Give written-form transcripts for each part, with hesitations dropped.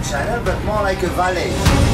channel, but more like a valley.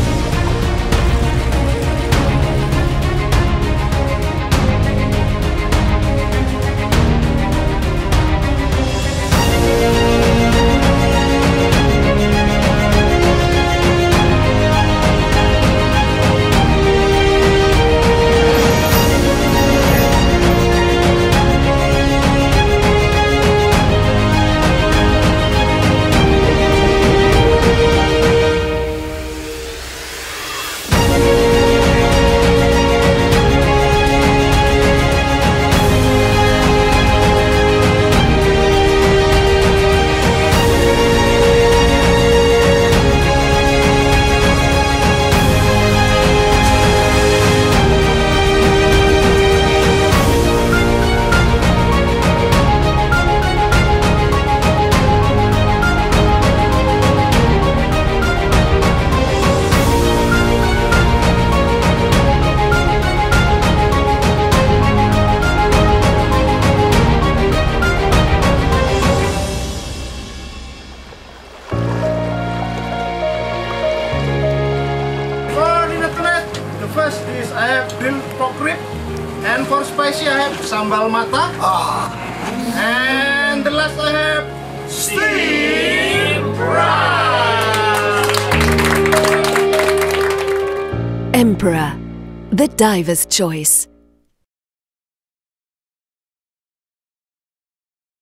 First is I have grilled pork rib, and for spicy I have sambal mata, and the last I have steamed rice. Emperor, the diver's choice.